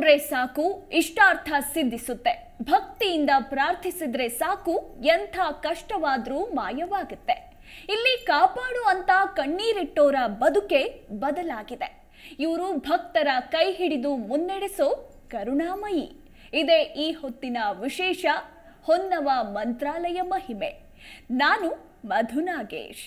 ಬೇಡ್ಕೊಂಡ್ರೆ ಸಾಕು ಇಷ್ಟಾರ್ಥ ಸಿದ್ಧಿಸುತ್ತೆ. ಭಕ್ತಿಯಿಂದ ಪ್ರಾರ್ಥಿಸಿದ್ರೆ ಸಾಕು ಎಂಥ ಕಷ್ಟವಾದ್ರೂ ಮಾಯವಾಗುತ್ತೆ. ಇಲ್ಲಿ ಕಾಪಾಡು ಅಂತ ಕಣ್ಣೀರಿಟ್ಟೋರ ಬದುಕೆ ಬದಲಾಗಿದೆ. ಇವರು ಭಕ್ತರ ಕೈ ಹಿಡಿದು ಮುನ್ನಡೆಸೋ ಕರುಣಾಮಯಿ. ಇದೇ ಈ ಹೊತ್ತಿನ ವಿಶೇಷ ಹೊನ್ನವ ಮಂತ್ರಾಲಯ ಮಹಿಮೆ. ನಾನು ಮಧು ನಾಗೇಶ್.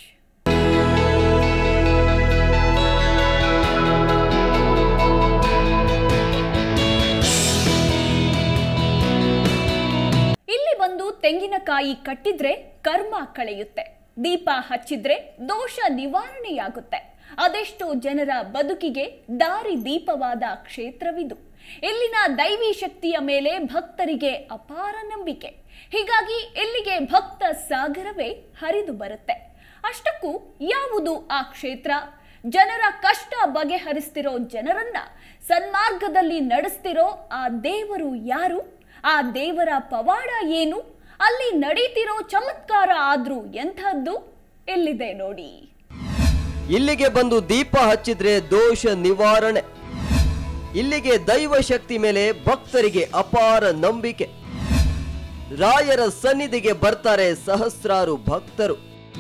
ಇಲ್ಲಿ ಬಂದು ತೆಂಗಿನಕಾಯಿ ಕಟ್ಟಿದ್ರೆ ಕರ್ಮ ಕಳೆಯುತ್ತೆ, ದೀಪ ಹಚ್ಚಿದ್ರೆ ದೋಷ ನಿವಾರಣೆಯಾಗುತ್ತೆ. ಅದೆಷ್ಟು ಜನರ ಬದುಕಿಗೆ ದಾರಿ ದೀಪವಾದ ಕ್ಷೇತ್ರವಿದು. ಇಲ್ಲಿನ ದೈವಿ ಶಕ್ತಿಯ ಮೇಲೆ ಭಕ್ತರಿಗೆ ಅಪಾರ ನಂಬಿಕೆ. ಹೀಗಾಗಿ ಇಲ್ಲಿಗೆ ಭಕ್ತ ಸಾಗರವೇ ಹರಿದು ಬರುತ್ತೆ. ಅಷ್ಟಕ್ಕೂ ಯಾವುದು ಆ ಕ್ಷೇತ್ರ? ಜನರ ಕಷ್ಟ ಬಗೆಹರಿಸ್ತಿರೋ ಜನರನ್ನ ಸನ್ಮಾರ್ಗದಲ್ಲಿ ನಡೆಸ್ತಿರೋ ಆ ದೇವರು ಯಾರು? ಆ ದೇವರ ಪವಾಡ ಏನು? ಅಲ್ಲಿ ನಡೀತಿರೋ ಚಮತ್ಕಾರ ಆದ್ರೂ ಎಂಥದ್ದು? ಇಲ್ಲಿದೆ ನೋಡಿ. ಇಲ್ಲಿಗೆ ಬಂದು ದೀಪ ಹಚ್ಚಿದ್ರೆ ದೋಷ ನಿವಾರಣೆ. ಇಲ್ಲಿಗೆ ದೈವ ಶಕ್ತಿ ಮೇಲೆ ಭಕ್ತರಿಗೆ ಅಪಾರ ನಂಬಿಕೆ. ರಾಯರ ಸನ್ನಿಧಿಗೆ ಬರ್ತಾರೆ ಸಹಸ್ರಾರು ಭಕ್ತರು.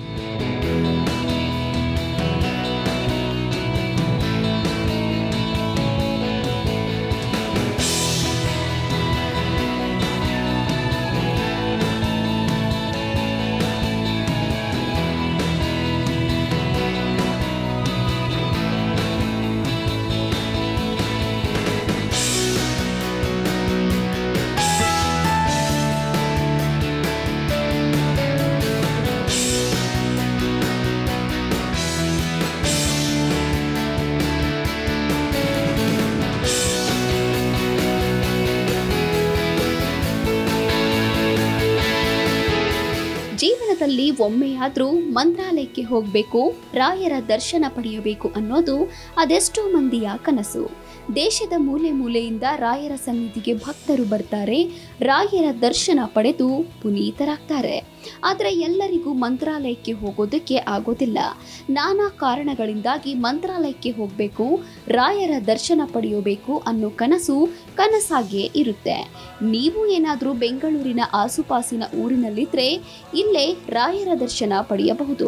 ಜೀವನದಲ್ಲಿ ಒಮ್ಮೆಯಾದ್ರೂ ಮಂತ್ರಾಲಯಕ್ಕೆ ಹೋಗಬೇಕು, ರಾಯರ ದರ್ಶನ ಪಡೆಯಬೇಕು ಅನ್ನೋದು ಅದೆಷ್ಟೋ ಮಂದಿಯ ಕನಸು. ದೇಶದ ಮೂಲೆ ಮೂಲೆಯಿಂದ ರಾಯರ ಸನ್ನಿಧಿಗೆ ಭಕ್ತರು ಬರ್ತಾರೆ, ರಾಯರ ದರ್ಶನ ಪಡೆದು ಪುನೀತರಾಗ್ತಾರೆ. ಆದರೆ ಎಲ್ಲರಿಗೂ ಮಂತ್ರಾಲಯಕ್ಕೆ ಹೋಗೋದಕ್ಕೆ ಆಗೋದಿಲ್ಲ. ನಾನಾ ಕಾರಣಗಳಿಂದಾಗಿ ಮಂತ್ರಾಲಯಕ್ಕೆ ಹೋಗಬೇಕು, ರಾಯರ ದರ್ಶನ ಪಡೆಯಬೇಕು ಅನ್ನೋ ಕನಸು ಕನಸಾಗಿಯೇ ಇರುತ್ತೆ. ನೀವು ಏನಾದರೂ ಬೆಂಗಳೂರಿನ ಆಸುಪಾಸಿನ ಊರಿನಲ್ಲಿದ್ದರೆ ಇಲ್ಲೇ ರಾಯರ ದರ್ಶನ ಪಡೆಯಬಹುದು.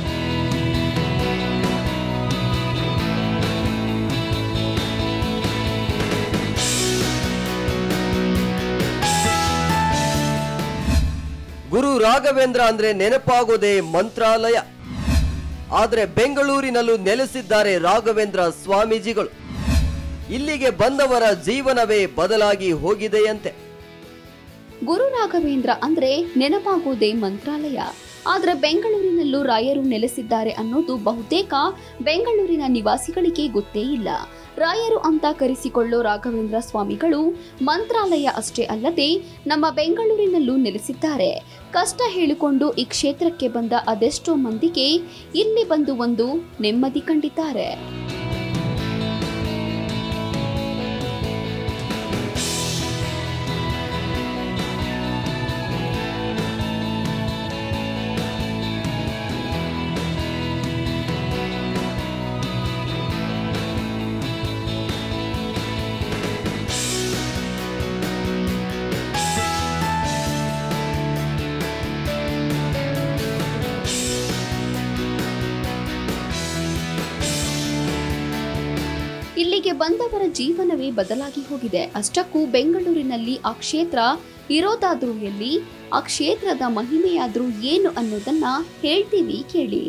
ಗುರು ರಾಘವೇಂದ್ರ ಅಂದ್ರೆ ನೆನಪಾಗೋದೇ ಮಂತ್ರಾಲಯ. ಆದ್ರೆ ಬೆಂಗಳೂರಿನಲ್ಲೂ ನೆಲೆಸಿದ್ದಾರೆ ರಾಘವೇಂದ್ರ ಸ್ವಾಮೀಜಿಗಳು. ಇಲ್ಲಿಗೆ ಬಂದವರ ಜೀವನವೇ ಬದಲಾಗಿ ಹೋಗಿದೆಯಂತೆ. ಗುರು ರಾಘವೇಂದ್ರ ಅಂದ್ರೆ ನೆನಪಾಗೋದೇ ಮಂತ್ರಾಲಯ. ಆದ್ರೆ ಬೆಂಗಳೂರಿನಲ್ಲೂ ರಾಯರು ನೆಲೆಸಿದ್ದಾರೆ ಅನ್ನೋದು ಬಹುತೇಕ ಬೆಂಗಳೂರಿನ ನಿವಾಸಿಗಳಿಗೆ ಗೊತ್ತೇ ಇಲ್ಲ. ರಾಯರು ಅಂತ ಕರೆಸಿಕೊಳ್ಳೋ ರಾಘವೇಂದ್ರ ಸ್ವಾಮಿಗಳು ಮಂತ್ರಾಲಯ ಅಷ್ಟೇ ಅಲ್ಲದೆ ನಮ್ಮ ಬೆಂಗಳೂರಿನಲ್ಲೂ ನೆಲೆಸಿದ್ದಾರೆ. ಕಷ್ಟ ಹೇಳಿಕೊಂಡು ಈ ಕ್ಷೇತ್ರಕ್ಕೆ ಬಂದ ಅದೆಷ್ಟೋ ಮಂದಿಗೆ ಇಲ್ಲಿ ಬಂದು ಒಂದು ನೆಮ್ಮದಿ ಕಂಡಿದ್ದಾರೆ. ಇಲ್ಲಿಗೆ ಬಂದವರ ಜೀವನವೇ ಬದಲಾಗಿ ಹೋಗಿದೆ. ಅಷ್ಟಕ್ಕೂ ಬೆಂಗಳೂರಿನಲ್ಲಿ ಆ ಕ್ಷೇತ್ರ ಇರೋದಾದ್ರೂ ಎಲ್ಲಿ, ಆ ಕ್ಷೇತ್ರದ ಮಹಿಮೆಯಾದ್ರೂ ಏನು ಅನ್ನೋದನ್ನ ಹೇಳ್ತೀವಿ ಕೇಳಿ.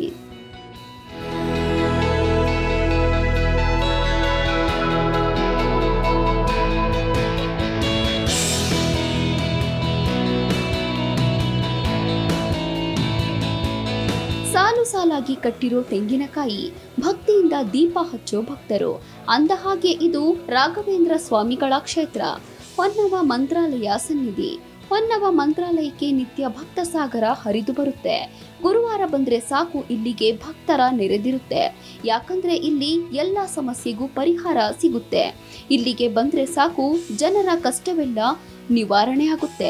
ಸಾಲು ಸಾಲಾಗಿ ಕಟ್ಟಿರೋ ತೆಂಗಿನಕಾಯಿ, ಭಕ್ತಿಯಿಂದ ದೀಪ ಹಚ್ಚೋ ಭಕ್ತರು. ಅಂದಹಾಗೆ ಇದು ರಾಘವೇಂದ್ರ ಸ್ವಾಮಿಗಳ ಕ್ಷೇತ್ರ, ಹೊನ್ನವ ಮಂತ್ರಾಲಯ ಸನ್ನಿಧಿ. ಹೊನ್ನವ ಮಂತ್ರಾಲಯಕ್ಕೆ ನಿತ್ಯ ಭಕ್ತ ಸಾಗರ ಹರಿದು ಬರುತ್ತೆ. ಗುರುವಾರ ಬಂದ್ರೆ ಸಾಕು ಇಲ್ಲಿಗೆ ಭಕ್ತರ ನೆರೆದಿರುತ್ತೆ. ಯಾಕಂದ್ರೆ ಇಲ್ಲಿ ಎಲ್ಲ ಸಮಸ್ಯೆಗೂ ಪರಿಹಾರ ಸಿಗುತ್ತೆ. ಇಲ್ಲಿಗೆ ಬಂದ್ರೆ ಸಾಕು ಜನರ ಕಷ್ಟವೆಲ್ಲ ನಿವಾರಣೆ ಆಗುತ್ತೆ.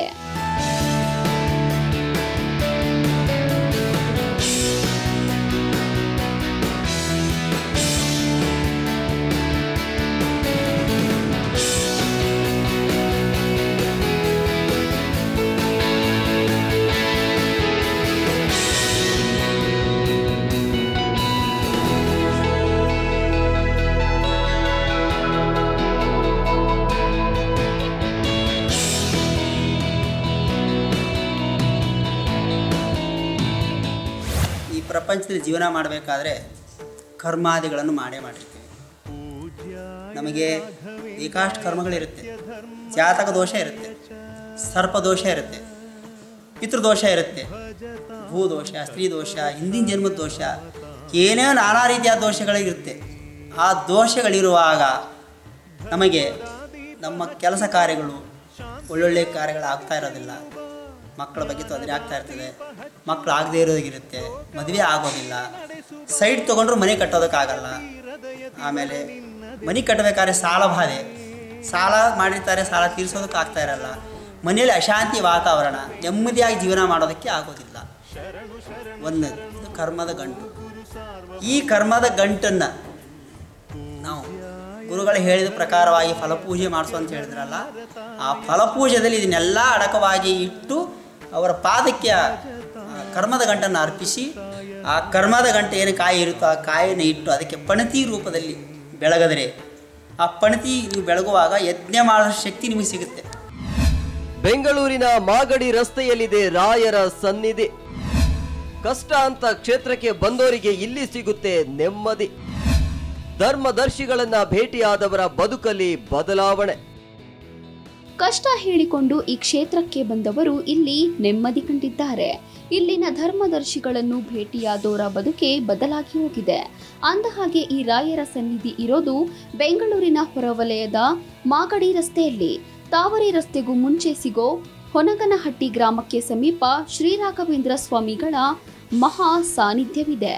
ಪ್ರಪಂಚದಲ್ಲಿ ಜೀವನ ಮಾಡಬೇಕಾದ್ರೆ ಕರ್ಮಾದಿಗಳನ್ನು ಮಾಡಿರ್ತೀವಿ. ನಮಗೆ ಬೇಕಾಷ್ಟು ಕರ್ಮಗಳಿರುತ್ತೆ. ಜಾತಕ ದೋಷ ಇರುತ್ತೆ, ಸರ್ಪದೋಷ ಇರುತ್ತೆ, ಪಿತೃದೋಷ ಇರುತ್ತೆ, ಭೂದೋಷ, ಸ್ತ್ರೀ ದೋಷ, ಹಿಂದಿನ ಜನ್ಮದ ದೋಷ, ಏನೇನೋ ನಾನಾ ರೀತಿಯ ದೋಷಗಳಿರುತ್ತೆ. ಆ ದೋಷಗಳಿರುವಾಗ ನಮಗೆ ನಮ್ಮ ಕೆಲಸ ಕಾರ್ಯಗಳು ಒಳ್ಳೊಳ್ಳೆ ಕಾರ್ಯಗಳು ಆಗ್ತಾ ಇರೋದಿಲ್ಲ. ಮಕ್ಕಳ ಬಗ್ಗೆ ತೊಂದರೆ ಆಗ್ತಾ ಇರ್ತದೆ, ಮಕ್ಕಳು ಆಗದೇ ಇರೋದಿರುತ್ತೆ, ಮದುವೆ ಆಗೋದಿಲ್ಲ, ಸೈಟ್ ತೊಗೊಂಡ್ರು ಮನೆ ಕಟ್ಟೋದಕ್ಕಾಗಲ್ಲ. ಆಮೇಲೆ ಮನೆ ಕಟ್ಟಬೇಕಾದ್ರೆ ಸಾಲ ಬಾಧೆ, ಸಾಲ ಮಾಡಿರ್ತಾರೆ, ಸಾಲ ತೀರಿಸೋದಕ್ಕೆ ಆಗ್ತಾ ಇರಲ್ಲ, ಮನೆಯಲ್ಲಿ ಅಶಾಂತಿ ವಾತಾವರಣ, ನೆಮ್ಮದಿಯಾಗಿ ಜೀವನ ಮಾಡೋದಕ್ಕೆ ಆಗೋದಿಲ್ಲ. ಒಂದನೇದು ಇದು ಕರ್ಮದ ಗಂಟು. ಈ ಕರ್ಮದ ಗಂಟನ್ನು ನಾವು ಗುರುಗಳು ಹೇಳಿದ ಪ್ರಕಾರವಾಗಿ ಫಲಪೂಜೆ ಮಾಡಿಸು ಅಂತ ಹೇಳಿದ್ರಲ್ಲ, ಆ ಫಲಪೂಜೆಯಲ್ಲಿ ಇದನ್ನೆಲ್ಲ ಅಡಕವಾಗಿ ಇಟ್ಟು ಅವರ ಪಾದಕ್ಕೆ ಕರ್ಮದ ಗಂಟನ್ನು ಅರ್ಪಿಸಿ, ಆ ಕರ್ಮದ ಗಂಟೆ ಏನು ಕಾಯಿ ಇರುತ್ತೋ ಆ ಕಾಯಿಯನ್ನು ಇಟ್ಟು ಅದಕ್ಕೆ ಪಣತಿ ರೂಪದಲ್ಲಿ ಬೆಳಗಿದ್ರೆ ಆ ಪಣತಿ ನೀವು ಬೆಳಗುವಾಗ ಯಜ್ಞ ಮಾಡೋ ಶಕ್ತಿ ನಿಮಗೆ ಸಿಗುತ್ತೆ. ಬೆಂಗಳೂರಿನ ಮಾಗಡಿ ರಸ್ತೆಯಲ್ಲಿದೆ ರಾಯರ ಸನ್ನಿಧಿ. ಕಷ್ಟ ಅಂತ ಕ್ಷೇತ್ರಕ್ಕೆ ಬಂದವರಿಗೆ ಇಲ್ಲಿ ಸಿಗುತ್ತೆ ನೆಮ್ಮದಿ. ಧರ್ಮದರ್ಶಿಗಳನ್ನ ಭೇಟಿಯಾದವರ ಬದುಕಲ್ಲಿ ಬದಲಾವಣೆ. ಕಷ್ಟ ಹೇಳಿಕೊಂಡು ಈ ಕ್ಷೇತ್ರಕ್ಕೆ ಬಂದವರು ಇಲ್ಲಿ ನೆಮ್ಮದಿ ಕಂಡಿದ್ದಾರೆ. ಇಲ್ಲಿನ ಧರ್ಮದರ್ಶಿಗಳನ್ನು ಭೇಟಿಯಾದವರ ಬದುಕೆ ಬದಲಾಗಿ ಹೋಗಿದೆ. ಅಂದಹಾಗೆ ಈ ರಾಯರ ಸನ್ನಿಧಿ ಇರೋದು ಬೆಂಗಳೂರಿನ ಹೊರವಲಯದ ಮಾಗಡಿ ರಸ್ತೆಯಲ್ಲಿ. ತಾವರಿ ರಸ್ತೆಗೂ ಮುಂಚೆ ಸಿಗೋ ಹೊನಗನಹಟ್ಟಿ ಗ್ರಾಮಕ್ಕೆ ಸಮೀಪ ಶ್ರೀ ರಾಘವೇಂದ್ರ ಸ್ವಾಮಿಗಳ ಮಹಾ ಸಾನ್ನಿಧ್ಯವಿದೆ.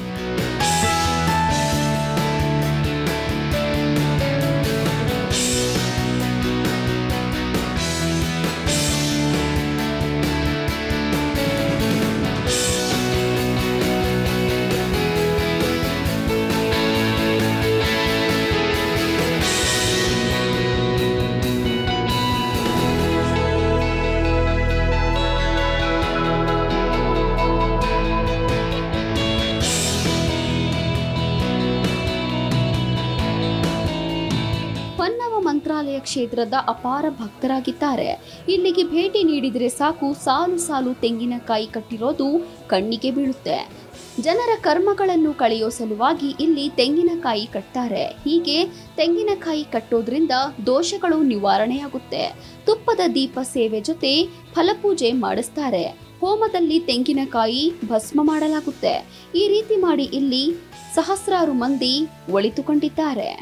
ಮಂತ್ರಾಲಯ ಕ್ಷೇತ್ರದ ಅಪಾರ ಭಕ್ತರಾಗಿದ್ದಾರೆ. ಇಲ್ಲಿಗೆ ಭೇಟಿ ನೀಡಿದರೆ ಸಾಕು, ಸಾಲು ಸಾಲು ತೆಂಗಿನಕಾಯಿ ಕಟ್ಟಿರೋದು ಕಣ್ಣಿಗೆ ಬೀಳುತ್ತೆ. ಜನರ ಕರ್ಮಗಳನ್ನು ಕಳೆಯೋ ಸಲುವಾಗಿ ಇಲ್ಲಿ ತೆಂಗಿನಕಾಯಿ ಕಟ್ತಾರೆ. ಹೀಗೆ ತೆಂಗಿನಕಾಯಿ ಕಟ್ಟೋದ್ರಿಂದ ದೋಷಗಳು ನಿವಾರಣೆಯಾಗುತ್ತೆ. ತುಪ್ಪದ ದೀಪ ಸೇವೆ ಜೊತೆ ಫಲಪೂಜೆ ಮಾಡಿಸ್ತಾರೆ. ಹೋಮದಲ್ಲಿ ತೆಂಗಿನಕಾಯಿ ಭಸ್ಮ ಮಾಡಲಾಗುತ್ತೆ. ಈ ರೀತಿ ಮಾಡಿ ಇಲ್ಲಿ ಸಹಸ್ರಾರು ಮಂದಿ ಒಳಿತುಕೊಂಡಿದ್ದಾರೆ.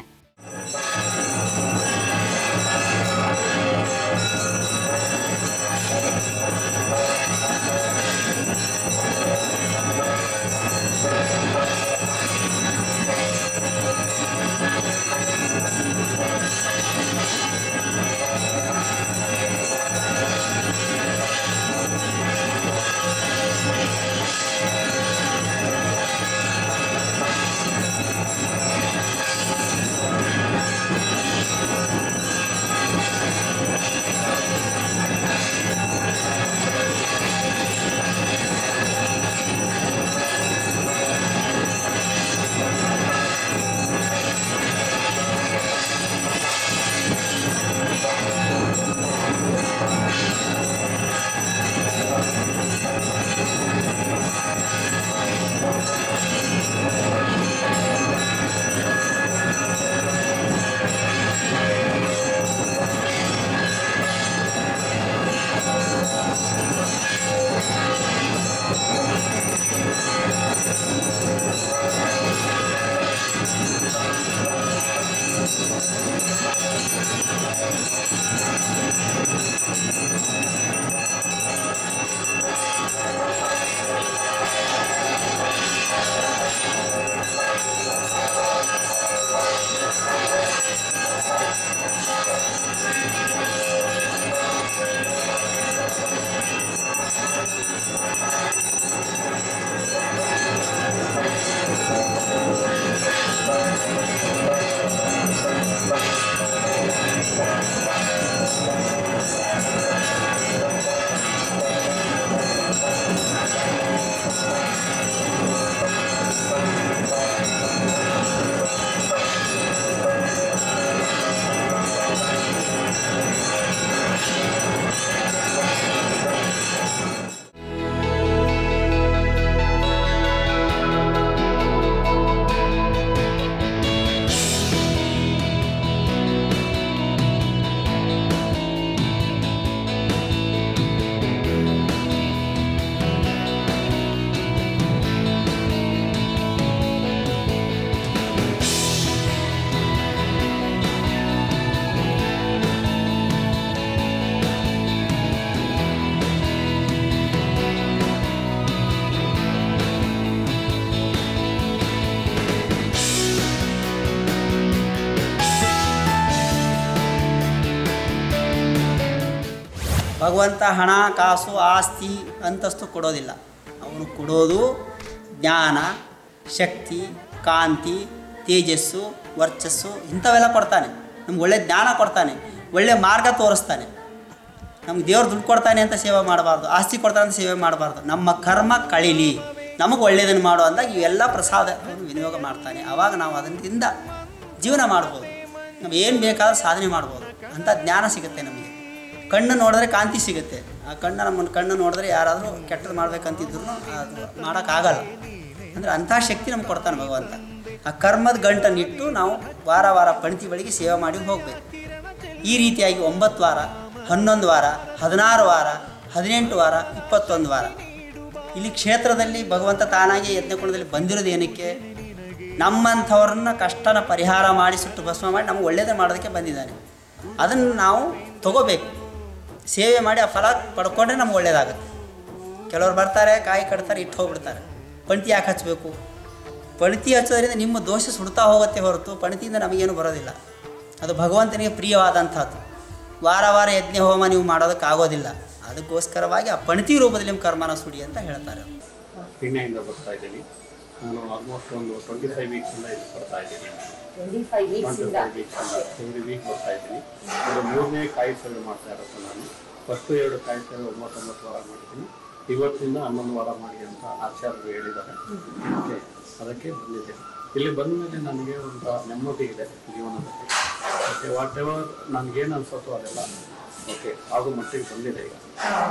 ಭಗವಂತ ಹಣ ಕಾಸು ಆಸ್ತಿ ಅಂತಸ್ತು ಕೊಡೋದಿಲ್ಲ. ಅವನು ಕೊಡೋದು ಜ್ಞಾನ, ಶಕ್ತಿ, ಕಾಂತಿ, ತೇಜಸ್ಸು, ವರ್ಚಸ್ಸು ಇಂಥವೆಲ್ಲ ಕೊಡ್ತಾನೆ. ನಮ್ಗೆ ಒಳ್ಳೆ ಜ್ಞಾನ ಕೊಡ್ತಾನೆ, ಒಳ್ಳೆ ಮಾರ್ಗ ತೋರಿಸ್ತಾನೆ. ನಮ್ಗೆ ದೇವ್ರು ದುಡ್ಡು ಕೊಡ್ತಾನೆ ಅಂತ ಸೇವೆ ಮಾಡಬಾರ್ದು, ಆಸ್ತಿ ಕೊಡ್ತಾನೆ ಅಂತ ಸೇವೆ ಮಾಡಬಾರ್ದು. ನಮ್ಮ ಕರ್ಮ ಕಳೀಲಿ, ನಮಗೆ ಒಳ್ಳೆಯದನ್ನು ಮಾಡು ಅಂದಾಗ ಇವೆಲ್ಲ ಪ್ರಸಾದವನ್ನು ವಿನಿಯೋಗ ಮಾಡ್ತಾನೆ. ಆವಾಗ ನಾವು ಅದರಿಂದ ಜೀವನ ಮಾಡ್ಬೋದು, ನಾವು ಏನು ಬೇಕಾದ್ರೂ ಸಾಧನೆ ಮಾಡ್ಬೋದು ಅಂತ ಜ್ಞಾನ ಸಿಗುತ್ತೆ ನಮಗೆ. ಕಣ್ಣು ನೋಡಿದ್ರೆ ಕಾಂತಿ ಸಿಗುತ್ತೆ. ಆ ಕಣ್ಣು ನೋಡಿದ್ರೆ ಯಾರಾದರೂ ಕೆಟ್ಟದ್ದು ಮಾಡ್ಬೇಕಂತಿದ್ರು ಅದು ಮಾಡೋಕ್ಕಾಗಲ್ಲ. ಅಂದರೆ ಅಂಥ ಶಕ್ತಿ ನಮ್ಗೆ ಕೊಡ್ತಾನೆ ಭಗವಂತ. ಆ ಕರ್ಮದ ಗಂಟನ್ನಿಟ್ಟು ನಾವು ವಾರ ವಾರ ಪಂಕ್ತಿಗಳಿಗೆ ಸೇವೆ ಮಾಡಿ ಹೋಗಬೇಕು. ಈ ರೀತಿಯಾಗಿ 9 ವಾರ, 11 ವಾರ, 16 ವಾರ, 18 ವಾರ, 21 ವಾರ ಇಲ್ಲಿ ಕ್ಷೇತ್ರದಲ್ಲಿ ಭಗವಂತ ತಾನಾಗಿ ಯಜ್ಞಕುಂಡದಲ್ಲಿ ಬಂದಿರೋದು ಏನಕ್ಕೆ? ನಮ್ಮಂಥವ್ರನ್ನ ಕಷ್ಟನ ಪರಿಹಾರ ಮಾಡಿ ಸುಟ್ಟು ಭಸ್ಮ ಮಾಡಿ ನಮಗೆ ಒಳ್ಳೆಯದನ್ನು ಮಾಡೋದಕ್ಕೆ ಬಂದಿದ್ದಾನೆ. ಅದನ್ನು ನಾವು ತಗೋಬೇಕು, ಸೇವೆ ಮಾಡಿ ಆ ಫಲ ಪಡ್ಕೊಂಡ್ರೆ ನಮ್ಗೆ ಒಳ್ಳೆಯದಾಗುತ್ತೆ. ಕೆಲವ್ರು ಬರ್ತಾರೆ, ಕಾಯಿ ಕಟ್ತಾರೆ, ಇಟ್ಟು ಹೋಗ್ಬಿಡ್ತಾರೆ. ಪಂಕ್ತಿ ಯಾಕೆ ಹಚ್ಚಬೇಕು? ಪಂಕ್ತಿ ಹಚ್ಚೋದ್ರಿಂದ ನಿಮ್ಮ ದೋಷ ಸುಡ್ತಾ ಹೋಗುತ್ತೆ ಹೊರತು ಪಂಕ್ತಿಯಿಂದ ನಮಗೇನು ಬರೋದಿಲ್ಲ. ಅದು ಭಗವಂತನಿಗೆ ಪ್ರಿಯವಾದಂಥದ್ದು. ವಾರ ವಾರ ಯಜ್ಞ ಹೋಮ ನೀವು ಮಾಡೋದಕ್ಕಾಗೋದಿಲ್ಲ. ಅದಕ್ಕೋಸ್ಕರವಾಗಿ ಆ ಪಂಕ್ತಿ ರೂಪದಲ್ಲಿ ನಿಮ್ಮ ಕರ್ಮನ ಸುಡಿ ಅಂತ ಹೇಳ್ತಾರೆ. ಪೀಣ್ಯದಿಂದ ಬರ್ತಾ ಇದ್ದೀನಿ. ನಾನು ಆಲ್ಮೋಸ್ಟ್ ಒಂದು 25 ವೀಕ್ಸಿಂದ ಇಲ್ಲಿ ಬರ್ತಾ ಇದ್ದೀನಿ. 25 ವೀಕ್ಸಿಂದ ಎವ್ರಿ ವೀಕ್ ಬರ್ತಾ ಇದ್ದೀನಿ. ಅದು 3ನೇ ಕಾಯಿ ಸೇವೆ ಮಾಡ್ತಾ ಇರೋದು. ನಾನು ಫಸ್ಟು 2 ಕಾಯಿ ಸೇವೆ 9 ವಾರ ಮಾಡಿದ್ದೀನಿ. ಇವತ್ತಿಂದ 11 ವಾರ ಮಾಡಿ ಅಂತ ಆಚಾರ್ಯರು ಹೇಳಿದ್ದಾರೆ. ಓಕೆ, ಅದಕ್ಕೆ ಬಂದಿದ್ದೇನೆ. ಇಲ್ಲಿ ಬಂದ ಮೇಲೆ ನನಗೆ ಒಂದು ನೆಮ್ಮದಿ ಇದೆ ಜೀವನದಲ್ಲಿ. ಓಕೆ, ವಾಟ್ ಎವರ್ ನನಗೇನು ಅನ್ಸತ್ತೋ ಅದೆಲ್ಲ ಓಕೆ ಆಗೋ ಮಟ್ಟಿಗೆ ಬಂದಿದೆ ಈಗ.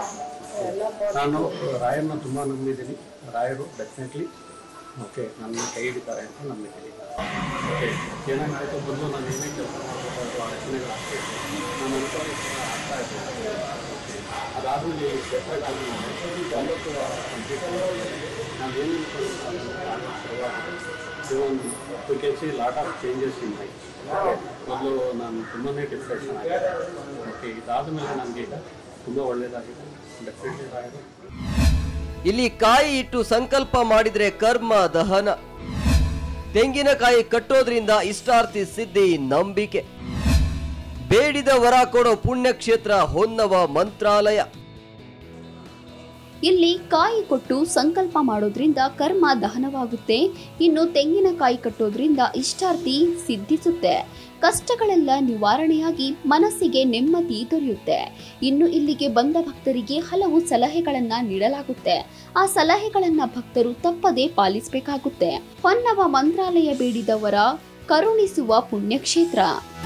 ನಾನು ರಾಯರನ್ನ ತುಂಬ ನಂಬಿದ್ದೀನಿ. ರಾಯರು ಡೆಫಿನೆಟ್ಲಿ ಓಕೆ ನನ್ನ ಕೈ ಹಿಡಿತಾರೆ ಅಂತ ನಂಬಿದ್ದೀನಿ. ಓಕೆ, ಏನಾಗಾಯಿತು ಬಂದು ನಾನು ಏನೇ ಕೆಲಸ ಮಾಡಬೇಕಾದ್ರು ಆ ರಚನೆಗಳಾಗ್ತಾ ನಾನು ಅನ್ಕೊಂಡು ಆಗ್ತಾ ಇದ್ದೀನಿ. ಅದಾದಮೇಲೆ ಕ್ಷೇತ್ರಕ್ಕಾಗಿ 90 ವಾರ ಕಂಪ್ಲೀಟ್ ನಾನು ಏನು you can see lot of changes in life. ಮೊದಲು ನಾನು ತುಂಬಾ ಡಿಪ್ರೆಷನ್ ಆಗಿದೆ. ಓಕೆ, ಇದಾದ ಮೇಲೆ ನನಗೆ ಈಗ ತುಂಬ ಒಳ್ಳೆಯದಾಗಿದೆ. ಡೆಫಿನೆಟ್ಲಿ ರಾಯರು ಇಲ್ಲಿ ಕಾಯಿ ಇಟ್ಟು ಸಂಕಲ್ಪ ಮಾಡಿದ್ರೆ ಕರ್ಮ ದಹನ. ತೆಂಗಿನಕಾಯಿ ಕಟ್ಟೋದ್ರಿಂದ ಇಷ್ಟಾರ್ಥಿ ಸಿದ್ಧಿ ನಂಬಿಕೆ. ಬೇಡಿದ ವರ ಕೊಡೋ ಪುಣ್ಯಕ್ಷೇತ್ರ ಹೊನ್ನವ ಮಂತ್ರಾಲಯ. ಇಲ್ಲಿ ಕಾಯಿ ಕೊಟ್ಟು ಸಂಕಲ್ಪ ಮಾಡೋದ್ರಿಂದ ಕರ್ಮ ದಹನವಾಗುತ್ತೆ. ಇನ್ನು ತೆಂಗಿನಕಾಯಿ ಕಟ್ಟೋದ್ರಿಂದ ಇಷ್ಟಾರ್ಥಿ ಸಿದ್ಧಿಸುತ್ತೆ. ಕಷ್ಟಗಳೆಲ್ಲ ನಿವಾರಣೆಯಾಗಿ ಮನಸ್ಸಿಗೆ ನೆಮ್ಮದಿ ದೊರೆಯುತ್ತೆ. ಇನ್ನು ಇಲ್ಲಿಗೆ ಬಂದ ಭಕ್ತರಿಗೆ ಹಲವು ಸಲಹೆಗಳನ್ನ ನೀಡಲಾಗುತ್ತೆ. ಆ ಸಲಹೆಗಳನ್ನ ಭಕ್ತರು ತಪ್ಪದೇ ಪಾಲಿಸಬೇಕಾಗುತ್ತೆ. ಹೊನ್ನವ ಮಂತ್ರಾಲಯ ಬೇಡಿದವರ ಕರುಣಿಸುವ ಪುಣ್ಯಕ್ಷೇತ್ರ.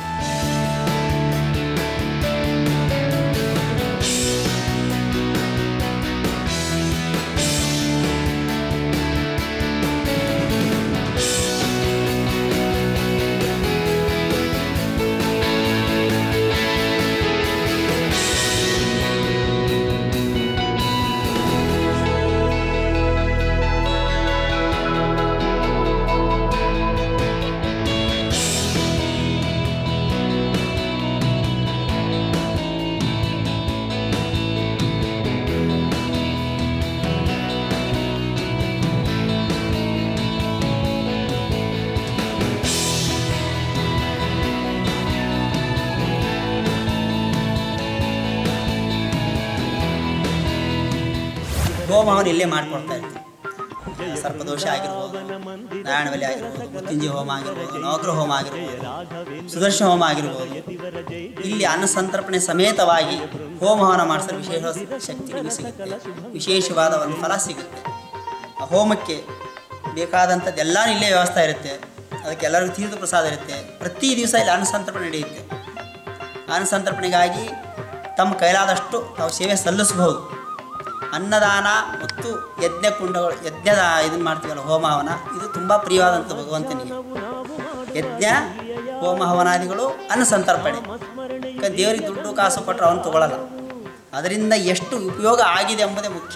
ಹೋಮವನ್ನು ಇಲ್ಲೇ ಮಾಡಿಕೊಡ್ತಾ ಇರ್ತೀವಿ. ಸರ್ಪದೋಷ ಆಗಿರ್ಬೋದು, ನಾರಾಯಣ ಬಲಿ ಆಗಿರ್ಬೋದು, ಮೃತ್ಯುಂಜಯ ಹೋಮ ಆಗಿರ್ಬೋದು, ನವಗ್ರಹ ಹೋಮ ಆಗಿರ್ಬೋದು, ಸುದರ್ಶನ ಹೋಮ ಆಗಿರ್ಬೋದು. ಇಲ್ಲಿ ಅನ್ನಸಂತರ್ಪಣೆ ಸಮೇತವಾಗಿ ಹೋಮವನ್ನು ಮಾಡಿಸಿದ್ರೆ ವಿಶೇಷ ಶಕ್ತಿ ನಿಮಗೆ ಸಿಗುತ್ತೆ, ವಿಶೇಷವಾದ ಒಂದು ಫಲ ಸಿಗುತ್ತೆ. ಆ ಹೋಮಕ್ಕೆ ಬೇಕಾದಂಥದ್ದೆಲ್ಲ ಇಲ್ಲೇ ವ್ಯವಸ್ಥೆ ಇರುತ್ತೆ. ಅದಕ್ಕೆ ಎಲ್ಲರಿಗೂ ತೀರ್ಥ ಪ್ರಸಾದ ಇರುತ್ತೆ. ಪ್ರತಿ ದಿವಸ ಇಲ್ಲಿ ಅನ್ನಸಂತರ್ಪಣೆ ನಡೆಯುತ್ತೆ. ಅನ್ನಸಂತರ್ಪಣೆಗಾಗಿ ತಮ್ಮ ಕೈಲಾದಷ್ಟು ನಾವು ಸೇವೆ ಸಲ್ಲಿಸಬಹುದು. ಅನ್ನದಾನ ಮತ್ತು ಯಜ್ಞಕುಂಡಗಳು, ಯಜ್ಞದ ಇದನ್ನು ಮಾಡ್ತೀವಲ್ಲ ಹೋಮ ಹವನ, ಇದು ತುಂಬ ಪ್ರಿಯವಾದಂಥ ಭಗವಂತನಿಗೆ. ಯಜ್ಞ ಹೋಮ ಹವನಾದಿಗಳು ಅನ್ನಸಂತರ್ಪಣೆ. ದೇವರಿಗೆ ದುಡ್ಡು ಕಾಸು ಕೊಟ್ಟರೆ ಅವನು ತೊಗೊಳ್ಳಲ್ಲ. ಅದರಿಂದ ಎಷ್ಟು ಉಪಯೋಗ ಆಗಿದೆ ಎಂಬುದೇ ಮುಖ್ಯ.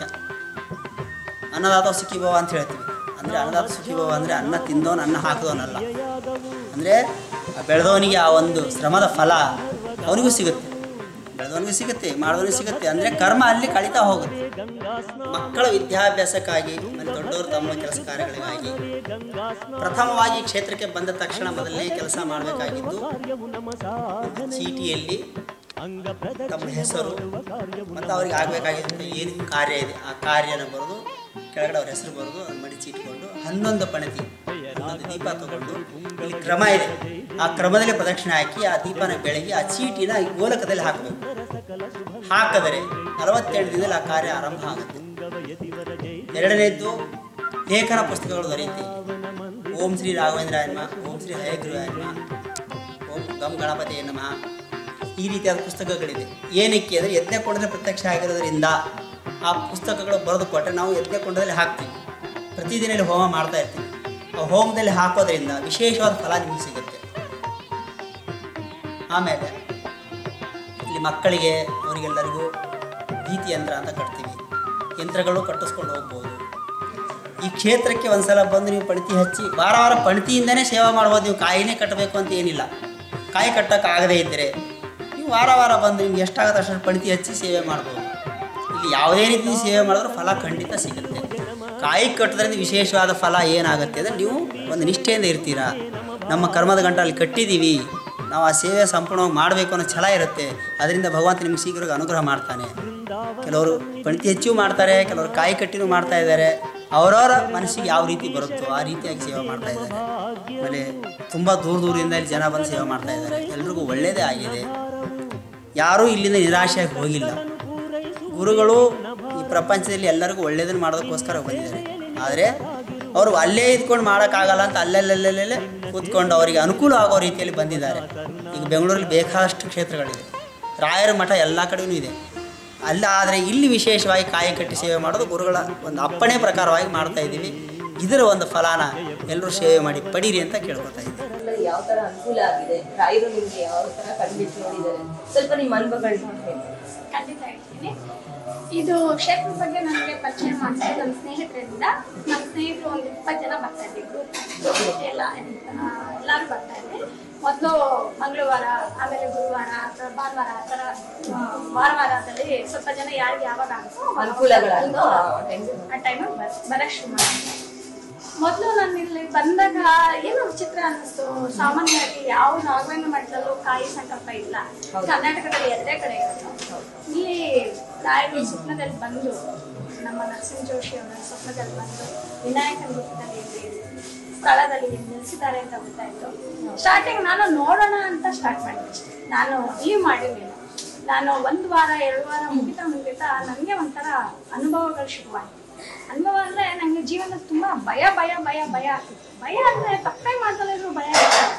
ಅನ್ನದಾತ ಸುಖೀಭವ ಅಂತ ಹೇಳ್ತೀವಿ. ಅಂದರೆ ಅನ್ನದಾತ ಸುಖೀಭವ ಅಂದರೆ ಅನ್ನ ತಿಂದವನು ಅನ್ನ ಹಾಕಿದವನಲ್ಲ. ಅಂದರೆ ಬೆಳೆದವನಿಗೆ ಆ ಒಂದು ಶ್ರಮದ ಫಲ ಅವನಿಗೂ ಸಿಗುತ್ತೆ, ಬೆಳೆದವನಿಗೂ ಸಿಗುತ್ತೆ, ಮಾಡಿದವನಿಗೂ ಸಿಗುತ್ತೆ. ಅಂದರೆ ಕರ್ಮ ಅಲ್ಲಿ ಕಳೀತಾ ಹೋಗುತ್ತೆ. ಮಕ್ಕಳ ವಿದ್ಯಾಭ್ಯಾಸಕ್ಕಾಗಿ ಮತ್ತು ದೊಡ್ಡವರು ತಮ್ಮ ಕೆಲಸ ಕಾರ್ಯಗಳಿಗಾಗಿ ಪ್ರಥಮವಾಗಿ ಕ್ಷೇತ್ರಕ್ಕೆ ಬಂದ ತಕ್ಷಣ ಮೊದಲನೇ ಕೆಲಸ ಮಾಡಬೇಕಾಗಿದ್ದು ಚೀಟಿಯಲ್ಲಿ ತಮ್ಮ ಹೆಸರು ಮತ್ತು ಅವ್ರಿಗೆ ಆಗಬೇಕಾಗಿದ್ದ ಏನು ಕಾರ್ಯ ಇದೆ ಆ ಕಾರ್ಯನ ಬರೆದು ಕೆಳಗಡೆ ಅವ್ರ ಹೆಸರು ಬರೆದು ಮಡಿಚಿ ಇಟ್ಕೊಂಡು 11 ಪಣತಿ 11 ದೀಪ ತಗೊಂಡು ಇಲ್ಲಿ ಕ್ರಮ ಇದೆ. ಆ ಕ್ರಮದಲ್ಲಿ ಪ್ರದಕ್ಷಿಣೆ ಹಾಕಿ ಆ ದೀಪನ ಬೆಳಗಿ ಆ ಚೀಟಿನ ಈ ಗೋಲಕದಲ್ಲಿ ಹಾಕಬೇಕು. ಹಾಕಿದರೆ 47 ದಿನದಲ್ಲಿ ಆ ಕಾರ್ಯ ಆರಂಭ ಆಗುತ್ತೆ. ಎರಡನೇದ್ದು ಲೇಖನ ಪುಸ್ತಕಗಳು ದೊರೆಯುತ್ತೆ. ಓಂ ಶ್ರೀ ರಾಘವೇಂದ್ರಾಯ ನಮಃ, ಓಂ ಶ್ರೀ ಹಯಗ್ರೀವಾಯ ನಮಃ, ಓಂ ಗಂ ಗಣಪತಿಯೇ ನಮಃ, ಈ ರೀತಿಯಾದ ಪುಸ್ತಕಗಳಿದೆ. ಏನಕ್ಕೆ ಅಂದರೆ ಯಜ್ಞಕುಂಡದಲ್ಲಿ ಪ್ರತ್ಯಕ್ಷ ಆಗಿರೋದ್ರಿಂದ ಆ ಪುಸ್ತಕಗಳು ಬರೆದು ಕೊಟ್ಟರೆ ನಾವು ಯಜ್ಞಕುಂಡದಲ್ಲಿ ಹಾಕ್ತೀವಿ. ಪ್ರತಿದಿನ ಇಲ್ಲಿ ಹೋಮ ಮಾಡ್ತಾ ಇರ್ತೀವಿ. ಆ ಹೋಮದಲ್ಲಿ ಹಾಕೋದ್ರಿಂದ ವಿಶೇಷವಾದ ಫಲ ನಿಮಗೆ ಸಿಗುತ್ತೆ. ಆಮೇಲೆ ಇಲ್ಲಿ ಮಕ್ಕಳಿಗೆ ಅವರಿಗೆಲ್ಲರಿಗೂ ಭೀತಿ ಯಂತ್ರ ಅಂತ ಕಟ್ತೀವಿ. ಯಂತ್ರಗಳು ಕಟ್ಟಿಸ್ಕೊಂಡು ಹೋಗ್ಬೋದು. ಈ ಕ್ಷೇತ್ರಕ್ಕೆ ಒಂದ್ಸಲ ಬಂದು ನೀವು ಪಣತಿ ಹಚ್ಚಿ ವಾರ ವಾರ ಪಣತಿಯಿಂದನೇ ಸೇವೆ ಮಾಡ್ಬೋದು. ನೀವು ಕಾಯಿನೇ ಕಟ್ಟಬೇಕು ಅಂತ ಏನಿಲ್ಲ. ಕಾಯಿ ಕಟ್ಟೋಕ್ಕಾಗದೇ ಇದ್ದರೆ ನೀವು ವಾರ ವಾರ ಬಂದು ನಿಮ್ಗೆ ಎಷ್ಟಾಗುತ್ತೆ ಅಷ್ಟು ಪಣತಿ ಹಚ್ಚಿ ಸೇವೆ ಮಾಡ್ಬೋದು. ಇಲ್ಲಿ ಯಾವುದೇ ರೀತಿ ಸೇವೆ ಮಾಡಿದ್ರೂ ಫಲ ಖಂಡಿತ ಸಿಗುತ್ತೆ. ಕಾಯಿ ಕಟ್ಟೋದ್ರಿಂದ ವಿಶೇಷವಾದ ಫಲ ಏನಾಗುತ್ತೆ ಅಂದರೆ ನೀವು ಒಂದು ನಿಷ್ಠೆಯಿಂದ ಇರ್ತೀರಾ. ನಮ್ಮ ಕರ್ಮದ ಗಂಟಲ್ಲಿ ಕಟ್ಟಿದ್ದೀವಿ, ನಾವು ಆ ಸೇವೆ ಸಂಪೂರ್ಣವಾಗಿ ಮಾಡಬೇಕು ಅನ್ನೋ ಛಲ ಇರುತ್ತೆ. ಅದರಿಂದ ಭಗವಂತ ನಿಮ್ಗೆ ಶೀಘ್ರವಾಗಿ ಅನುಗ್ರಹ ಮಾಡ್ತಾನೆ. ಕೆಲವರು ಪಣತಿ ಹೆಚ್ಚು ಮಾಡ್ತಾರೆ, ಕೆಲವರು ಕಾಯಿ ಕಟ್ಟಿನೂ ಮಾಡ್ತಾ ಇದ್ದಾರೆ. ಅವರವರ ಮನಸ್ಸಿಗೆ ಯಾವ ರೀತಿ ಬರುತ್ತೋ ಆ ರೀತಿಯಾಗಿ ಸೇವೆ ಮಾಡ್ತಾ ಇದ್ದಾರೆ. ಆಮೇಲೆ ತುಂಬ ದೂರದಿಂದ ಇಲ್ಲಿ ಜನ ಬಂದು ಸೇವೆ ಮಾಡ್ತಾ ಇದ್ದಾರೆ. ಎಲ್ರಿಗೂ ಒಳ್ಳೆಯದೇ ಆಗಿದೆ. ಯಾರೂ ಇಲ್ಲಿಂದ ನಿರಾಶೆಯಾಗಿ ಹೋಗಿಲ್ಲ. ಗುರುಗಳು ಈ ಪ್ರಪಂಚದಲ್ಲಿ ಎಲ್ಲರಿಗೂ ಒಳ್ಳೆಯದನ್ನು ಮಾಡೋದಕ್ಕೋಸ್ಕರ ಬಂದಿದ್ದಾರೆ. ಆದರೆ ಅವರು ಅಲ್ಲೇ ಇದ್ಕೊಂಡು ಮಾಡೋಕ್ಕಾಗಲ್ಲ ಅಂತ ಅಲ್ಲೆಲ್ಲೇ ಕೂತ್ಕೊಂಡು ಅವರಿಗೆ ಅನುಕೂಲ ಆಗೋ ರೀತಿಯಲ್ಲಿ ಬಂದಿದ್ದಾರೆ. ಈಗ ಬೆಂಗಳೂರಲ್ಲಿ ಬೇಕಾದಷ್ಟು ಕ್ಷೇತ್ರಗಳಿದೆ, ರಾಯರ ಮಠ ಎಲ್ಲ ಕಡೆಯೂ ಇದೆ. ಅಲ್ಲ ಆದರೆ ಇಲ್ಲಿ ವಿಶೇಷವಾಗಿ ಕಾಯಿ ಕಟ್ಟಿ ಸೇವೆ ಮಾಡೋದು ಗುರುಗಳ ಒಂದು ಅಪ್ಪಣೆ ಪ್ರಕಾರವಾಗಿ ಮಾಡ್ತಾ ಇದ್ದೀವಿ. ಇದರ ಒಂದು ಫಲಾನ ಎಲ್ಲರೂ ಸೇವೆ ಮಾಡಿ ಪಡೀರಿ ಅಂತ ಕೇಳ್ಕೊತಾ ಇದ್ದೀವಿ. ಯಾವ ತರ ಅನುಕೂಲ ಆಗಿದೆ, ರಾಯರು ನಿಮ್ಗೆ ಯಾವ ತರ ಕಂಡಿಟ್ಟು ನೋಡಿದ್ದಾರೆ, ಸ್ವಲ್ಪ ನಿಮ್ಮ ಅನುಭವಗಳನ್ನ ಹೇಳಿ. ಖಂಡಿತ ಹೇಳ್ತೀನಿ. ಇದು ಕ್ಷೇತ್ರದ ಬಗ್ಗೆ ನನಗೆ ಪರಿಚಯ ಮಾಡಿಸಿ ನನ್ನ ಸ್ನೇಹಿತರಿಂದ. ನಮ್ಮ ಸ್ನೇಹಿತರು ಒಂದು 20 ಜನ ಬರ್ತಾ ಇದ್ದಿದ್ರು. ಎಲ್ಲರೂ ಬರ್ತಾ ಇದ್ವಿ. ಮೊದಲು ಮಂಗಳವಾರ, ಆಮೇಲೆ ಗುರುವಾರ ಅಥವಾ ಭಾನುವಾರ, ಆ ಥರ ವಾರದಲ್ಲಿ ಸ್ವಲ್ಪ ಜನ ಯಾರಿಗೆ ಯಾವಾಗ ಆಗುತ್ತೋ ಅನುಕೂಲಗಳಾಗುತ್ತೋ ಆ ಟೈಮಲ್ಲಿ ಬರಕ್ಕೆ ಶುರು ಮಾಡಿದೆ. ಮೊದಲು ನಾನು ಇಲ್ಲಿ ಬಂದಾಗ ಏನೋ ವಿಚಿತ್ರ ಅನ್ನಿಸ್ತು. ಸಾಮಾನ್ಯವಾಗಿ ಯಾವ ರಾಘವೇಂದ್ರ ಮಠದಲ್ಲೂ ಕಾಯಿ ಸಂಕಲ್ಪ ಇಲ್ಲ. ಕರ್ನಾಟಕದಲ್ಲಿ ಎರಡೇ ಕಡೆ ಇರೋದು. ಇಲ್ಲಿ ರಾಯರು ಸ್ವಪ್ನದಲ್ಲಿ ಬಂದು, ನಮ್ಮ ನರಸಿಂಹ ಜೋಶಿ ಅವರ ಸ್ವಪ್ನದಲ್ಲಿ ಬಂದು ವಿನಾಯಕನ ರೂಪದಲ್ಲಿ ಸ್ಥಳದಲ್ಲಿ ನಿಲ್ಲಿಸಿದ್ದಾರೆ ಅಂತ ಗೊತ್ತಾಯ್ತು. ಸ್ಟಾರ್ಟಿಂಗ್ ನಾನು ನೋಡೋಣ ಅಂತ ಸ್ಟಾರ್ಟ್ ಮಾಡಿದೆ. ನಾನು ಲೀವ್ ಮಾಡಿರಲಿಲ್ಲ. ನಾನು 1 ವಾರ 2 ವಾರ ಮುಗಿತಾ ನನಗೆ ಒಂಥರ ಅನುಭವಗಳು ಶುರುವಾಯಿತು. ಅನುಭವ ಅಂದರೆ ನನಗೆ ಜೀವನದಲ್ಲಿ ತುಂಬ ಭಯ ಆಗ್ತಿತ್ತು. ಭಯ ಅಂದರೆ ತಪ್ಪೇ ಮಾಡ್ದಲ್ಲಿದ್ರು ಭಯ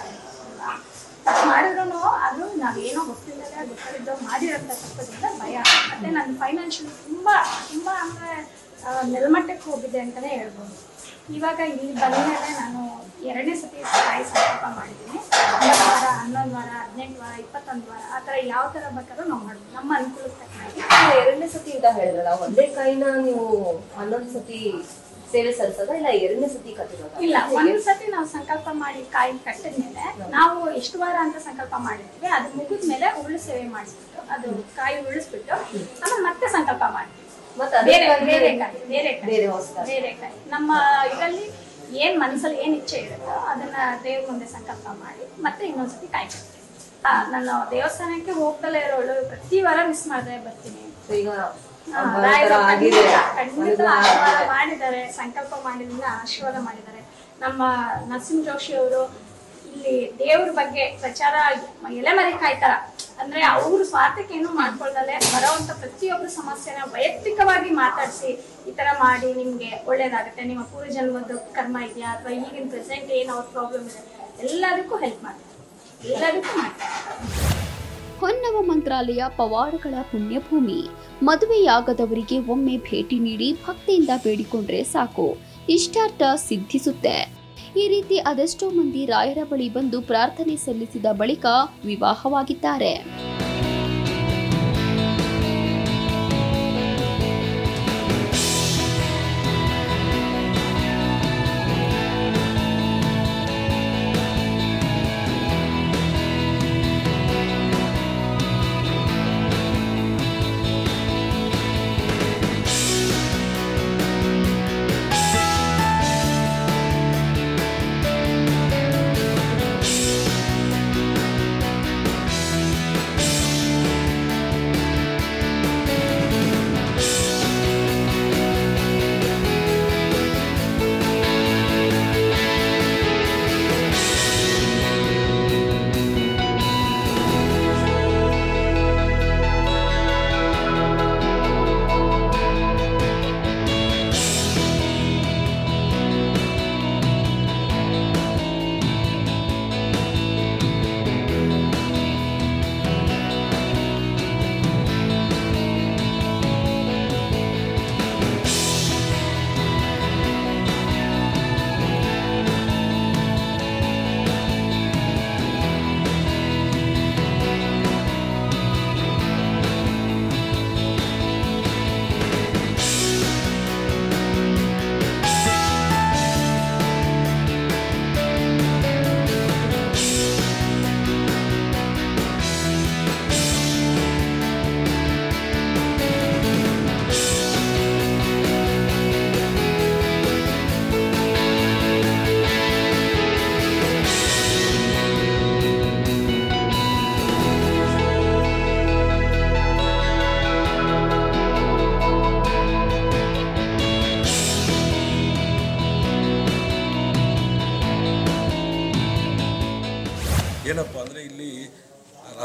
ಮಾಡಿದ್ರು ಅದು ನಾವೇನೋ ಗೊತ್ತಿದ್ದೋ ಮಾಡಿರೋಂಥ ತಪ್ಪದಿಂದ ಭಯ. ಮತ್ತು ನನ್ನ ಫೈನಾನ್ಷಿಯಲಿ ತುಂಬ ಅಂದರೆ ನೆಲಮಟ್ಟಕ್ಕೆ ಹೋಗಿದೆ ಅಂತಲೇ ಹೇಳ್ಬೋದು. ಇವಾಗ ಇಲ್ಲಿ ಬಂದಮೇಲೆ ನಾನು 2ನೇ ಸತಿ ಕಾಯಿ ಸಂಕಲ್ಪ ಮಾಡಿದ್ದೀನಿ. 10 ವಾರ, 11 ವಾರ, 18 ವಾರ, 21 ವಾರ, ಆ ಥರ ಯಾವ ಥರ ಬೇಕಾದ್ರೂ ನಾವು ಮಾಡ್ಬೋದು, ನಮ್ಮ ಅನುಕೂಲಕ್ಕೆ ತಕ್ಕನಾಗಿ. 2ನೇ ಸತಿ ಅಂತ ಹೇಳಿದ್ರಲ್ಲ, ಒಂದೇ ಕಾಯಿನ ನೀವು 11 ಸತಿ ಸೇವೆ ಸಲ್ಲಿಸೋದ ಇಲ್ಲ 2ನೇ ಸತಿ ಕಟ್ಟಿರೋದ? ಇಲ್ಲ, 1 ಸತಿ ನಾವು ಸಂಕಲ್ಪ ಮಾಡಿ ಕಾಯಿ ಕಟ್ಟಿದ್ಮೇಲೆ ನಾವು ಎಷ್ಟು ವಾರ ಅಂತ ಸಂಕಲ್ಪ ಮಾಡಿರ್ತೀವಿ, ಅದು ಮುಗಿದ್ಮೇಲೆ ಉರುಳು ಸೇವೆ ಮಾಡಿಸ್ಬಿಟ್ಟು ಅದು ಕಾಯಿ ಉರುಳಿಸ್ಬಿಟ್ಟು ಆಮೇಲೆ ಮತ್ತೆ ಸಂಕಲ್ಪ ಮಾಡ್ತೀವಿ. ಬೇರೆ ಕಾಯಿ ನಮ್ಮ ಇದರಲ್ಲಿ ಏನ್ ಮನಸ್ಸಲ್ಲಿ ಏನ್ ಇಚ್ಛೆ ಇರುತ್ತೋ ಅದನ್ನ ದೇವ್ರ ಮುಂದೆ ಸಂಕಲ್ಪ ಮಾಡಿ ಮತ್ತೆ ಇನ್ನೊಂದ್ಸತಿ ಕಾಯಿ ಕಟ್ತೀವಿ. ನಾನು ದೇವಸ್ಥಾನಕ್ಕೆ ಹೋಗ್ತಲೇ ಇರೋಳು, ಪ್ರತಿ ವಾರ ಮಿಸ್ ಮಾಡದೆ ಬರ್ತೀನಿ. ಖಂಡಿತ ಆಶೀರ್ವಾದ ಮಾಡಿದ್ದಾರೆ, ಸಂಕಲ್ಪ ಮಾಡಿದ್ರಿಂದ ಆಶೀರ್ವಾದ ಮಾಡಿದ್ದಾರೆ. ನಮ್ಮ ನರಸಿಂಹ ಜೋಶಿ ಅವರು ಇಲ್ಲಿ ದೇವ್ರ ಬಗ್ಗೆ ಪ್ರಚಾರ ಎಲೆಮರೆ ಕಾಯ್ತಾರ ಅಂದ್ರೆ ಅವ್ರ ಸ್ವಾರ್ಥಕ್ಕೆ ಏನು ಮಾಡ್ಕೊಳ್ದಲ್ಲೇ ಬರೋವಂಥ ಪ್ರತಿಯೊಬ್ಬರು ಸಮಸ್ಯೆನ ವೈಯಕ್ತಿಕವಾಗಿ ಮಾತಾಡಿಸಿ ಈ ತರ ಮಾಡಿ ನಿಮ್ಗೆ ಒಳ್ಳೇದಾಗುತ್ತೆ, ನಿಮ್ಮ ಪೂರ್ವ ಜನ್ಮದ ಕರ್ಮ ಇದೆಯಾ ಅಥವಾ ಈಗಿನ ಪ್ರೆಸೆಂಟ್ ಏನು ಅವ್ರ ಪ್ರಾಬ್ಲಮ್ ಇದೆ ಎಲ್ಲದಕ್ಕೂ ಹೆಲ್ಪ್ ಮಾಡ್ತಾರೆ, ಎಲ್ಲದಕ್ಕೂ ಮಾಡ್ತಾರೆ. ಹೊನ್ನವ ಮಂತ್ರಾಲಯ ಪವಾಡಗಳ ಪುಣ್ಯಭೂಮಿ. ಮದುವೆಯಾಗದವರಿಗೆ ಒಮ್ಮೆ ಭೇಟಿ ನೀಡಿ ಭಕ್ತಿಯಿಂದ ಬೇಡಿಕೊಂಡ್ರೆ ಸಾಕು, ಇಷ್ಟಾರ್ಥ ಸಿದ್ಧಿಸುತ್ತೆ. ಈ ರೀತಿ ಅದೆಷ್ಟೋ ಮಂದಿ ರಾಯರ ಬಳಿ ಬಂದು ಪ್ರಾರ್ಥನೆ ಸಲ್ಲಿಸಿದ ಬಳಿಕ ವಿವಾಹವಾಗಿದ್ದಾರೆ.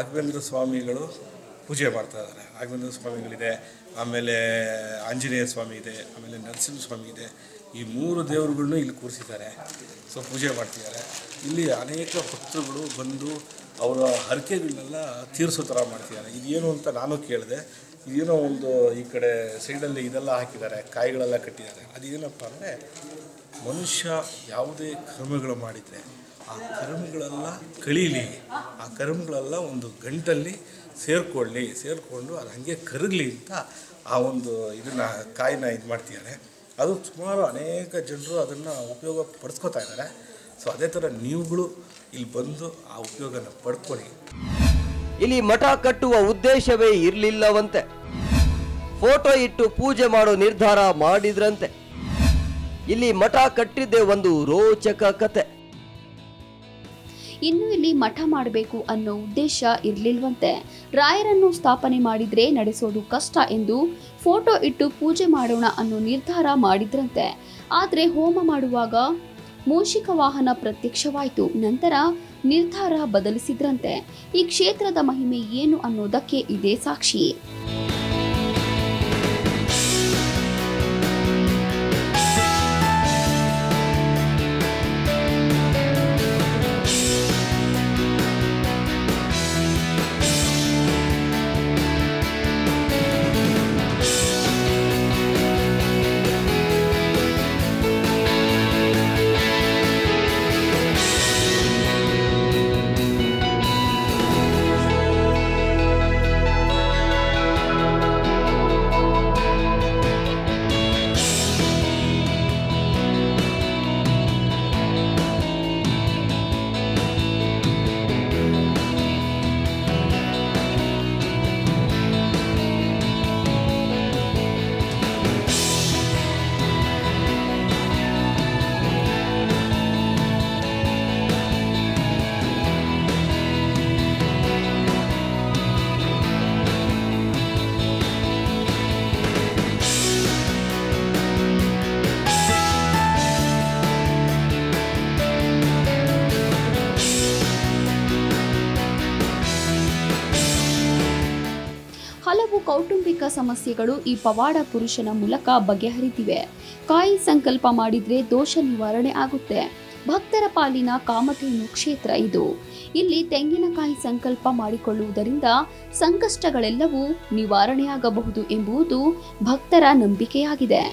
ರಾಘವೇಂದ್ರ ಸ್ವಾಮಿಗಳು ಪೂಜೆ ಮಾಡ್ತಾ ಇದ್ದಾರೆ. ರಾಘವೇಂದ್ರ ಸ್ವಾಮಿಗಳಿದೆ, ಆಮೇಲೆ ಆಂಜನೇಯ ಸ್ವಾಮಿ ಇದೆ, ಆಮೇಲೆ ನರಸಿಂಹ ಸ್ವಾಮಿ ಇದೆ. ಈ 3 ದೇವರುಗಳನ್ನೂ ಇಲ್ಲಿ ಕೂರಿಸಿದ್ದಾರೆ. ಸೊ ಪೂಜೆ ಮಾಡ್ತಿದ್ದಾರೆ. ಇಲ್ಲಿ ಅನೇಕ ಭಕ್ತರುಗಳು ಬಂದು ಅವರ ಹರಕೆಗಳನ್ನೆಲ್ಲ ತೀರಿಸೋ ಥರ ಮಾಡ್ತಿದ್ದಾರೆ. ಇದೇನು ಅಂತ ನಾನು ಕೇಳಿದೆ. ಇದೇನೋ ಒಂದು ಈ ಕಡೆ ಸೈಡಲ್ಲಿ ಇದೆಲ್ಲ ಹಾಕಿದ್ದಾರೆ, ಕಾಯಿಗಳೆಲ್ಲ ಕಟ್ಟಿದ್ದಾರೆ. ಅದೇನಪ್ಪ ಅಂದರೆ ಮನುಷ್ಯ ಯಾವುದೇ ಕರ್ಮಗಳು ಮಾಡಿದರೆ ಆ ಕರ್ಮಗಳೆಲ್ಲ ಕಳೀಲಿ, ಆ ಕರ್ಮಗಳೆಲ್ಲ ಒಂದು ಗಂಟಲ್ಲಿ ಸೇರಿಕೊಂಡು ಅದು ಹಾಗೆ ಕರಗಲಿ ಅಂತ ಆ ಒಂದು ಇದನ್ನು ಕಾಯಿನ ಇದು ಮಾಡ್ತಿದ್ದಾರೆ. ಅದು ಸುಮಾರು ಅನೇಕ ಜನರು ಅದನ್ನು ಉಪಯೋಗ ಪಡಿಸ್ಕೊತಾ ಇದ್ದಾರೆ. ಸೊ ಅದೇ ಥರ ನೀವುಗಳು ಇಲ್ಲಿ ಬಂದು ಆ ಉಪಯೋಗನ ಪಡ್ಕೊಳ್ಳಿ. ಇಲ್ಲಿ ಮಠ ಕಟ್ಟುವ ಉದ್ದೇಶವೇ ಇರಲಿಲ್ಲವಂತೆ. ಫೋಟೋ ಇಟ್ಟು ಪೂಜೆ ಮಾಡೋ ನಿರ್ಧಾರ ಮಾಡಿದ್ರಂತೆ. ಇಲ್ಲಿ ಮಠ ಕಟ್ಟಿದ್ದೇ ಒಂದು ರೋಚಕ ಕತೆ. ಇನ್ನು ಇಲ್ಲಿ ಮಠ ಮಾಡಬೇಕು ಅನ್ನೋ ಉದ್ದೇಶ ಇರಲಿಲ್ವಂತೆ. ರಾಯರನ್ನು ಸ್ಥಾಪನೆ ಮಾಡಿದ್ರೆ ನಡೆಸೋದು ಕಷ್ಟ ಎಂದು ಫೋಟೋ ಇಟ್ಟು ಪೂಜೆ ಮಾಡೋಣ ಅನ್ನೋ ನಿರ್ಧಾರ ಮಾಡಿದ್ರಂತೆ. ಆದರೆ ಹೋಮ ಮಾಡುವಾಗ ಮೂಷಿಕ ವಾಹನ ಪ್ರತ್ಯಕ್ಷವಾಯಿತು. ನಂತರ ನಿರ್ಧಾರ ಬದಲಿಸಿದ್ರಂತೆ. ಈ ಕ್ಷೇತ್ರದ ಮಹಿಮೆ ಏನು ಅನ್ನೋದಕ್ಕೆ ಇದೇ ಸಾಕ್ಷಿ. ಹಲವು ಕೌಟುಂಬಿಕ ಸಮಸ್ಯೆಗಳು ಈ ಪವಾಡ ಪುರುಷನ ಮೂಲಕ ಬಗೆಹರಿತಿವೆ. ಕಾಯಿ ಸಂಕಲ್ಪ ಮಾಡಿದ್ರೆ ದೋಷ ನಿವಾರಣೆ ಆಗುತ್ತೆ. ಭಕ್ತರ ಪಾಲಿನ ಕಾಮಧೇನು ಕ್ಷೇತ್ರ ಇದು. ಇಲ್ಲಿ ತೆಂಗಿನಕಾಯಿ ಸಂಕಲ್ಪ ಮಾಡಿಕೊಳ್ಳುವುದರಿಂದ ಸಂಕಷ್ಟಗಳೆಲ್ಲವೂ ನಿವಾರಣೆಯಾಗಬಹುದು ಎಂಬುದು ಭಕ್ತರ ನಂಬಿಕೆಯಾಗಿದೆ.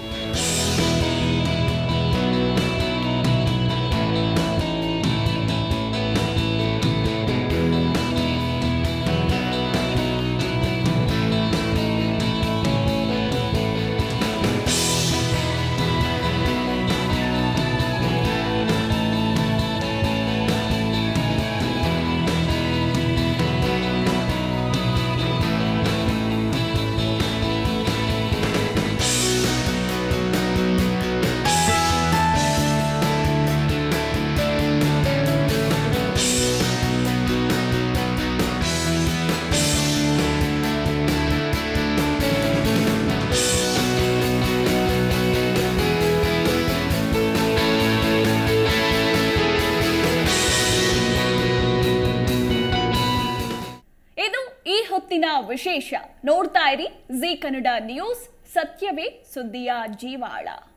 ವಿಶೇಷ ನೋಡ್ತಾ ಇರಿ ಜಿ ಕನ್ನಡ ನ್ಯೂಸ್. ಸತ್ಯವೇ ಸುದ್ದಿಯ ಜೀವಾಳ.